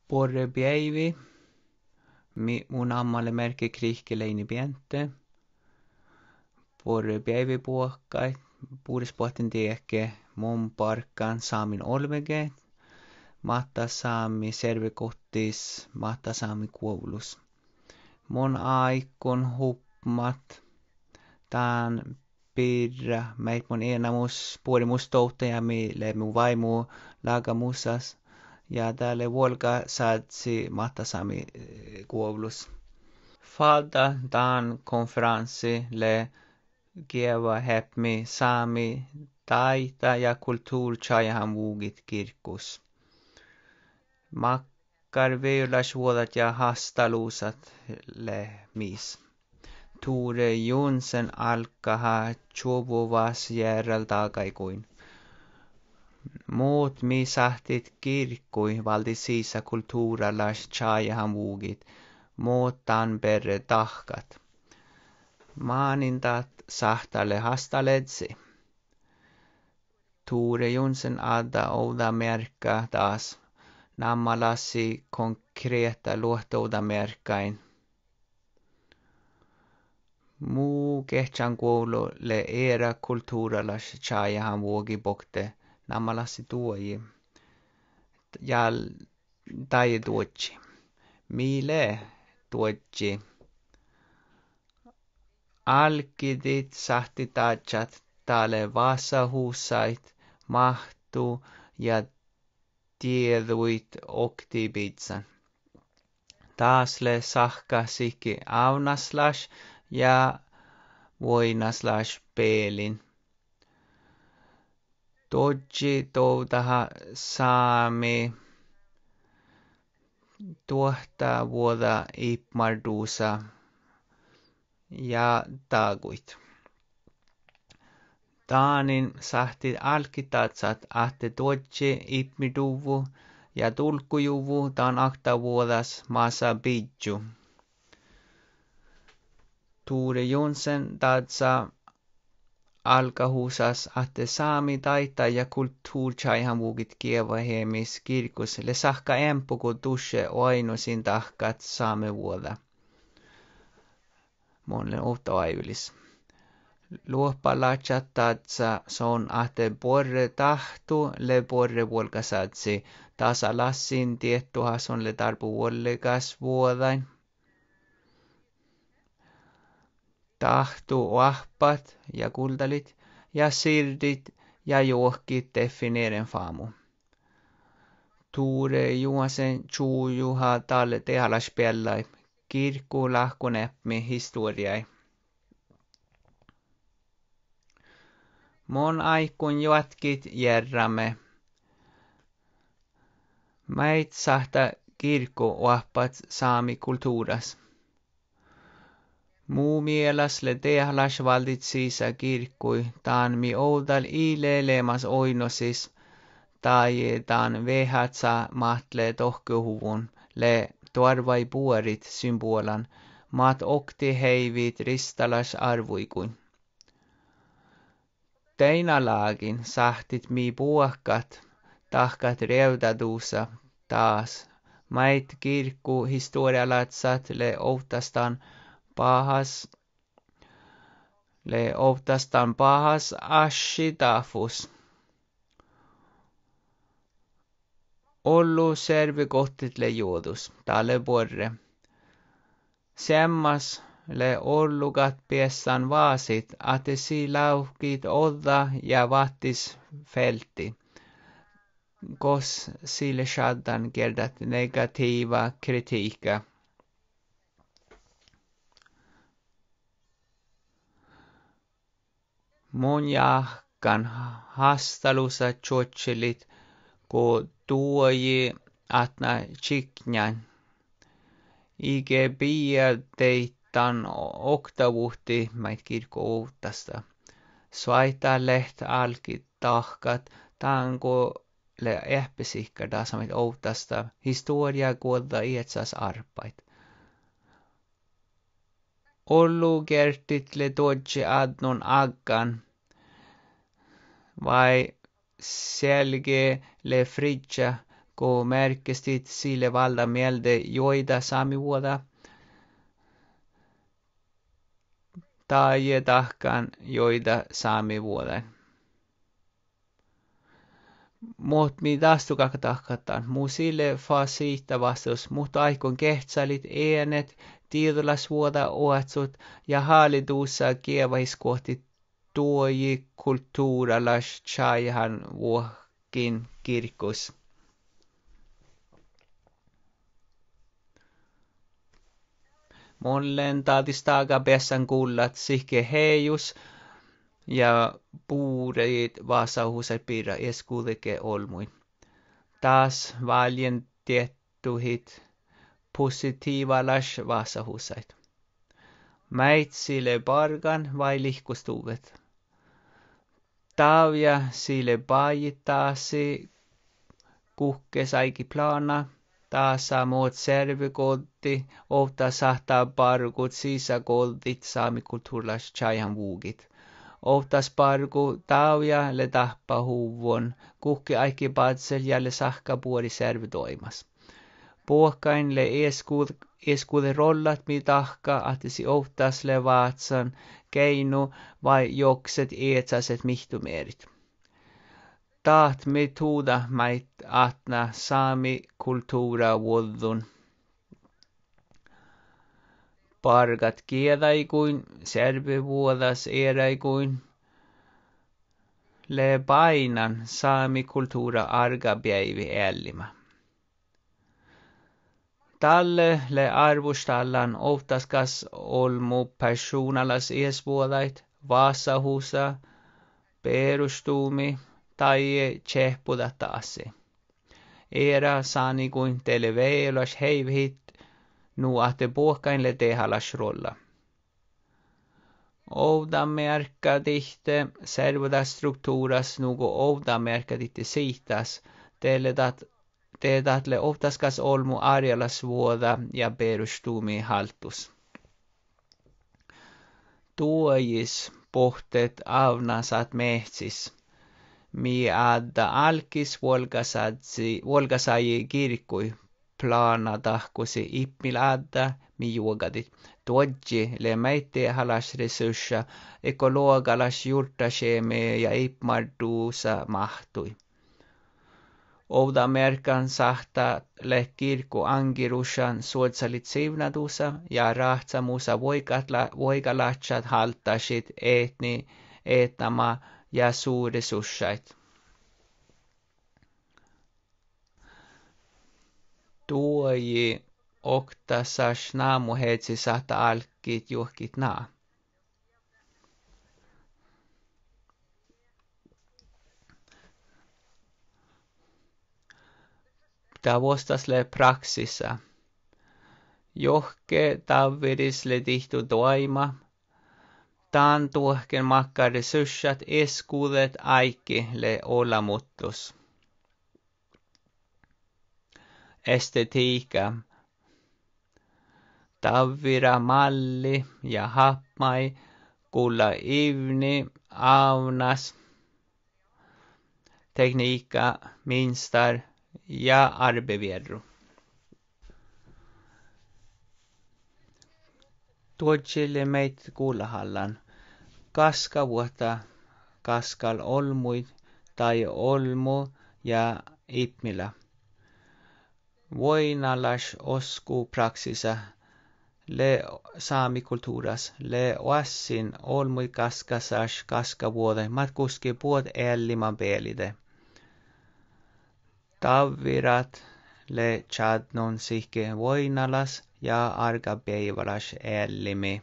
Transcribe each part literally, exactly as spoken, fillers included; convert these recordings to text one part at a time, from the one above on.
Porre päivi, mi mun ammalle merkki krihkeleini piente. Porre päivi puokkai, puhdispuhten tieke, mun parkkaan saamin olvege, matta saami servekohtis, matta saami kuoulus. Mun aikon hupmat, tän pirra, meit mun enamus, puoli mustouta ja mille mun vaimu lagamusas. Ja täällä vuolka saatsi mattasaami kuoulus. Falta tämän konferenssi le kieva hepmi saami taita ja kulttuurchajahan vuugit kirkus. Makkar veolasvuodat ja hastaluusat le mis. Tuure Jonsen alkaha chuvuvas järjel takaikuin. Muut mi sahtit kirkkui valdi siisa kulttuuralas chajahan vuugit, muut tan perre tahkat. Maanintat sahtalle hastaledsi. Tuure Jonsen adda ouda merkka taas, nammalassi konkreta luohtouda merkkain. Muu kehtsan kuulu le era kulttuuralas chajahan vuogi bokte. Nammalassi tuoji. Ja tai tuotsi. Mille tuotsi. Alkidit sahti tatsat tale vasahuusait mahtu ja tieduit oktibitsan. Taasle sahka sikki aunaslas ja voinaslas peelin. Todji toudaha saami tuohta vuoda ipmarduusa ja taaguit. Taanin sahti alkitatsat ahte todji ipmiduvu ja tulkujuvu taan akta vuodas maasa bidju. Tuure Jonsen tatsa alkahuusas ahte saami taita ja kulttuurchaihan vuugit kieva hemis kirkus le sahka empuku tushe oinusin tahkat saame vuoda. Monle uutta aivilis. Luoppalatsat tatsa son ahte porre tahtu le porre vuolkasatsi. Tasa lassin tiettuhas on le tarpu vuollekas vuodain. Tahtu oahpat ja kultalit ja sirdit ja juohkit defineeren faamu. Tuure Juhasen tjuujuha talle tehalaspellai, kirkku lahkunepmi historiai. Mon aikun jatkit järramme. Mäit sahta kirkku oahpat saami kulttuuras. Muu mielas le tehalas valdit siisa kirkkui, taan mi oudal ilelemas oinosis, tai taan vehatsa mahtle tohkuhuvun, le tuarvai puorit symbolan, maat okti heivit ristalas arvuikuin. Teinalaagin sahtit mi puohkat, tahkat reudaduusa taas, mait kirkku historialatsat le outastaan pahas, le outastaan pahas ashitafus. Ollu servikohtit le juodus, tale porre. Semmas le ollukat piessan vaasit, ate si lauhkit odda ja vattis felti. Kos sille shaddan kerdat negativa kritiikka. Mun jahkan hastalusa tjotselit, ko tuoji atna tsiknjan. Ike pia teittan oktavuhti mait kirkko uutasta. Svaita leht alkit tahkat, tanko le ehpesikka dasamit uutasta. Historia kuodda ietsas arpait. Ollu kertit le todje adnon aggan. Vai selge le fridja kun märkestit sille valda mielde joida saamivuoda, tai tahkan joida saamivuoda. Mut mi tastukak tahkataan, mu sille faa siitä vastaus, mutta aikon kehtsalit eenet, tietolasvuoda oatsut ja hallituussa kievais kohti tuoji kulttuuralas chaihan vuokin kirkos. Mollen taatistaga bessan kullat sihke heijus ja puureid vaasahusat piirra eskuudeke olmuin. Taas valjen tiettuhit positiivalas vaasahusait. Mäitsille pargan vai lihkustuvet. Taavia sille paajittaasi kuhke saiki plana. Taasa muut servikolti, ofta sahtaa parkut sisäkoltit saamikulttuurlas chaihan vuugit. Oftas parku taavia le tahpa huvon, kuhke aiki patsel ja le sahka puoli servitoimas. Puhkain le eskude rollat mi tahka, ahtisi oftas le vaatsan, keinu vai jokset eetsaset mihtumeerit. Taht metoda mait atna saami kulttuura vuodun. Pargat kiedaikuin, serbivuodas eräikuin. Le painan saami kulttuura argapäivi ällimä. Talle le arvostallan oftaskas olmu personalas esvuodait, vaasahusa, perustumi, tai tsehpuda taasi. Era saani kuin televeelas heivhit, nu ahte puhkainle tehalas rolla. Oudamerkka tihte, servoda strukturas nugo oudamerkka tihte siitas, teledat teedatle oftaskas olmu arjalas vuoda ja perustumi haltus. Tuojis pohteet avnasat mehtsis. Mi adda alkis volgasaji kirkkui plana tahkusi ippil adda mi juogadit. Tuodji le mäitte halas resurssia ekologalas jurtasheeme ja ipmarduusa mahtui. Oudamerkan sahta le kirkku angirusan suotsalit sivnadusa ja rahtsamusa voikalatsat haltasit etni etnama ja suuresussait. Tuoji oktasas naamuhetsi sahta alkit juhkit naa. Tavostas le praksissa. Johke taviris le tihtu toima. Taan tuohken makka resurssat eskuudet aiki le olamuttus. Estetiikka. Tavira malli ja hapmai kulla ivni aunas. Tekniikka minstar ja arbevierru. Tuotsille meit kuulahallan. Kaska vuotta kaskal olmuit tai olmu ja ipmillä. Voinalas osku praksisa le saamikulttuuras le oassin olmui kaskasas kaskavuoden matkuski puot elliman pelide. Tavirat le chadnon sihke voinalas ja argapäivälas ellimi.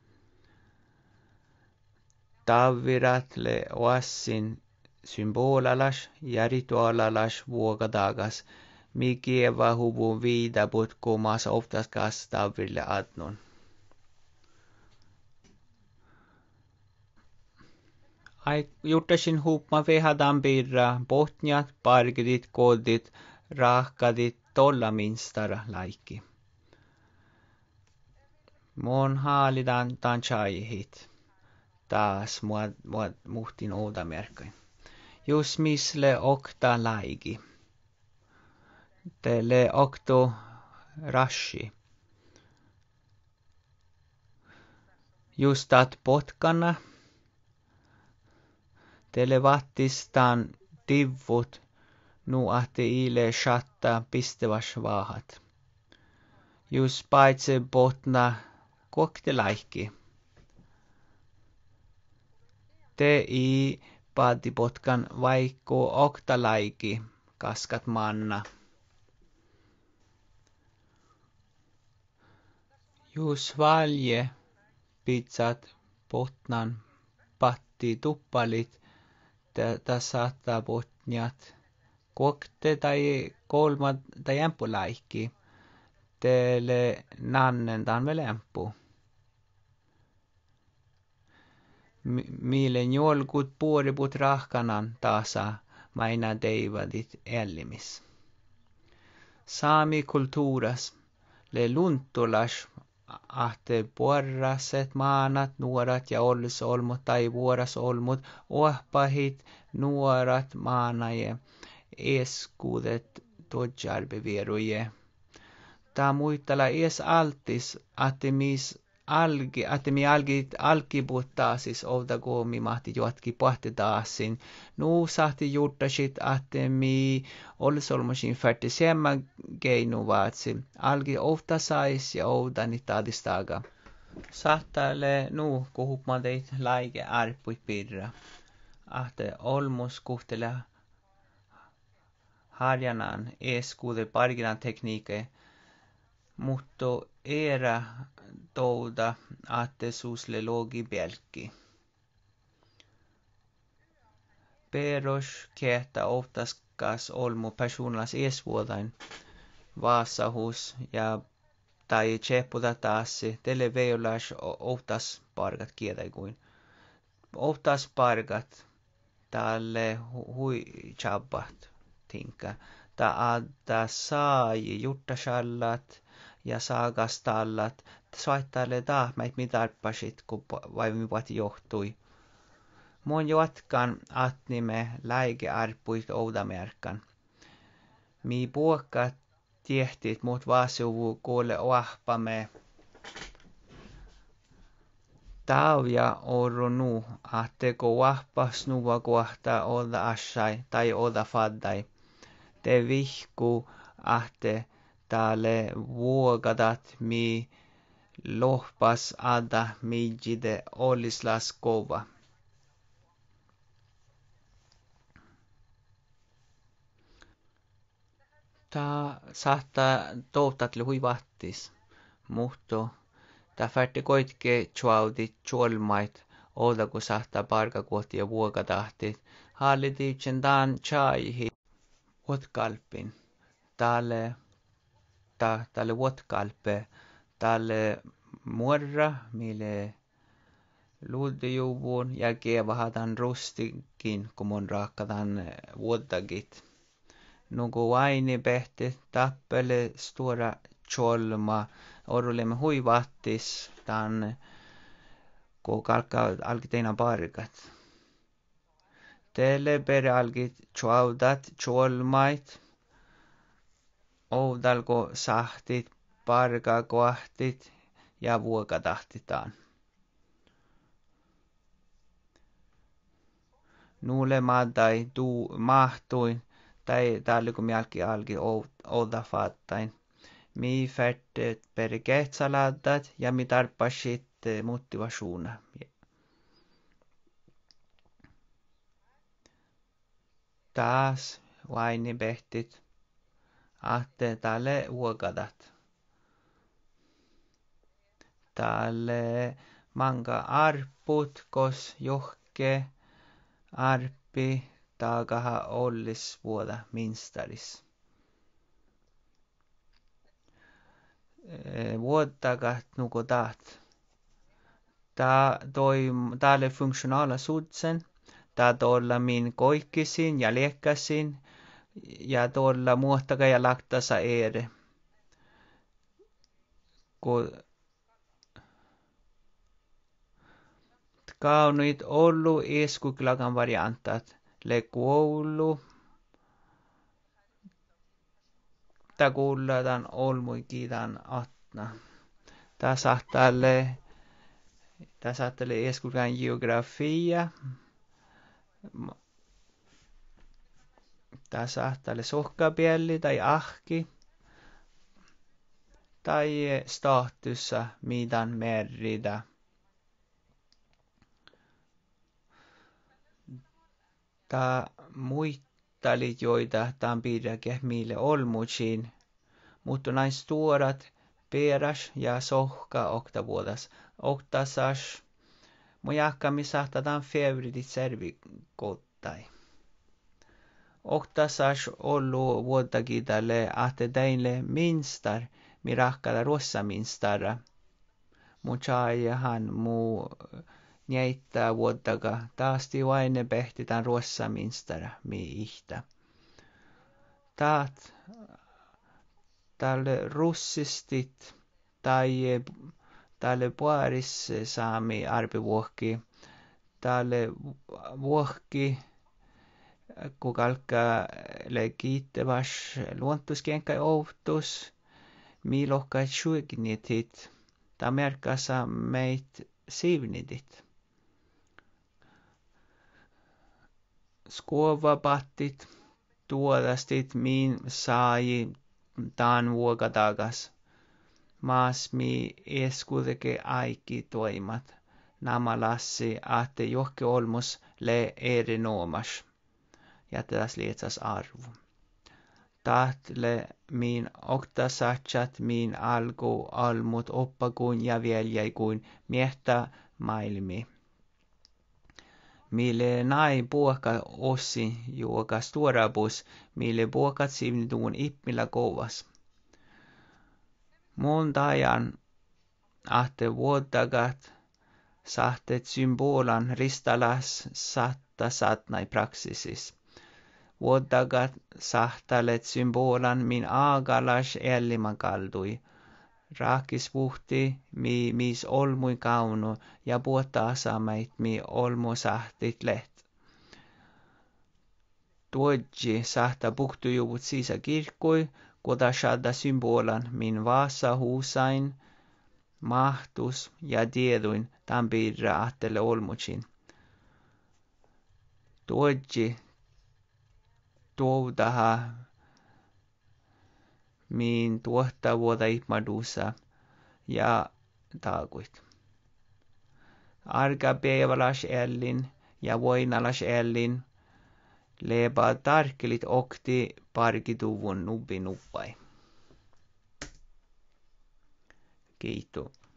Tavirat le oassin symbolalas ja rituaalalas vuokadagas, mikieva huvu viidabut kumas oftaskas taville adnon. Ai juttasin hupma vehadan birra, botnjat, pargidit, kodit, rahkadit, tolla minstara laikki. Mon haalidan tan chaihit. Taas muad, muad muhtin oudamerkkain. Jus misle okta laigi. Tele okto rashi. Justat potkana. Tele vattistaan divvut nu ahte ile shatta pistevas vahat. Jus paitse botna kokte laikki. Te i paatipotkan vaikko okta laiki kaskat manna. Jus valje pizzat potnan patti tuppalit tätä saattaa potniat kokte tai kolma tai jämpu laikki. Teille nannen tan väl jämpu. Mille njolkut puoriput rahkanan taasa maina teivadit ellimis. Saami kultuuras le luntulas ahte puoraset maanat, nuorat ja ollisolmut tai vuorasolmut, ohpahit, nuorat maanaje, eskuudet todjarbevieruje. Tää muistella es altis, että mis algi, että mi algi alkibuttaa siis outa goomi mahti juotki pohti taasin. Nu sahti juuttasit, että mi ollisolmusin färti semmän keinu vaatsi. Algi outa sais ja outa ni taadistaga. Sahtalle nu kuhupma teit laike arpui pirra. Että olmus kuhtele harjanan eskuude parginan tekniike. Mutta era touda att susle logi bjälki. Peros kehtä oftaskas olmu personas esvuodain vaasahus ja tai tseputa taassi tele veulas oftas pargat kietäikuin. Oftas pargat tälle hui chabbat tinka. Ta adda sai juttashallat ja saagastallat. Soittaille tahmeit mitarpasit, kun vaimivat johtui. Mun jotkan atnime läike arpuit oudamerkan. Mi puokka tiehtit mut vaasuvu kuule oahpame. Taavia orru nu, ahteko oahpas nuva kohta oda assai tai oda faddai. Te vihku ahte täälle vuogadat mi lohpas ada mijide olislas kova. Ta saattaa toutatlu hui vattis, mutta ta färti koitke chuaudit chuolmait, oda kun saattaa parka kohti ja vuogadahtit. Hallititsen dan chaihi votkalpin. Tälle ta tälle votkalpe tälle muorra mille luudijuvun ja kevahadan rustikin kun mun raakkadan vuodagit. Nuku vaini pehti tappele stora cholma orulemme hui vattis tan kun kalkka alki teina parkat. Teille pere algit chuaudat cholmait. Oudalko sahtit, parka kohtit ja vuokatahtitaan. Nuule maadai tuu mahtuin tai täällä kun mielki alki ouda faattain. Mi färtet per kehtsaladat ja mi tarpasit motivasuuna. Taas vaini behtit. Ahte tälle vuokadat. Tälle manga arput kos johke arpi taakaha ollis vuoda minstaris. Vuottakat nuko taat. Tää toi täälle funktionaala sudsen. Tää tolla min koikkisin ja liekkasin. Ja tuolla muottaka ja laktasa ere. Kun kaunuit ollu eskuklagan variantat. Le kuoulu. mittakuulla tämän olmuikin tämän atna. Tämä sahtalle, tämä sahtalle eskukan geografia. Tämä sahtalle sohkapielli tai ahki. Tai statussa midan merida. Tämä muittalit joita tämän piirräkin mille olmuisin, mutta näin stuorat peräs ja sohka oktavuodas. Oktasas mujakami sahtataan fevridit servikottai. Oktasas ollu vuottakin tälle ahte teille minstar, mirakkada rossa minstara. Muchaajahan muu njeittää vuottaka taasti vaine pehtitään rossa minstara mi ihtä. Taat tälle russistit tai tälle puaris saami arpivuokki tälle vuokki kukalka le kiittäväs luontuskenkai outus mi lohkait suignitit ta merkasa meit sivnitit. Skuovapattit tuodastit min saaji taan vuoka takas. Maas mi eskudeke aiki toimat. Namalassi ahte johke olmus le erinoomas. Jätetäs lietsas arvu. Tahtle min oktasatsat min alku almut oppakuun ja veljäikuun miehtä maailmi. Mille nai puokka ossi juokas tuorabus, mille puokat sivnituun ippillä kovas. Mun tajan ahte vuottagat sahtet symbolan ristalas satta satnai praksisis. Vuottagat sahtalet symbolan min aagalas elliman kaldui. Raakis puhti mi mis olmui kaunu ja puotta asamait mi olmu sahtit leht. Tuodji sahta puhtujuvut siisa kirkkui, kuda shadda symbolan min vaasa huusain, mahtus ja tieduin tampirra ahtele olmutsin. Tuodji tuodaha min tuotta vuota ipmadusa ja taakuit. Arka peevalas ellin ja voinalas ellin lepa tarkkelit okti parkituvun nubbi nuppai. Kiitos.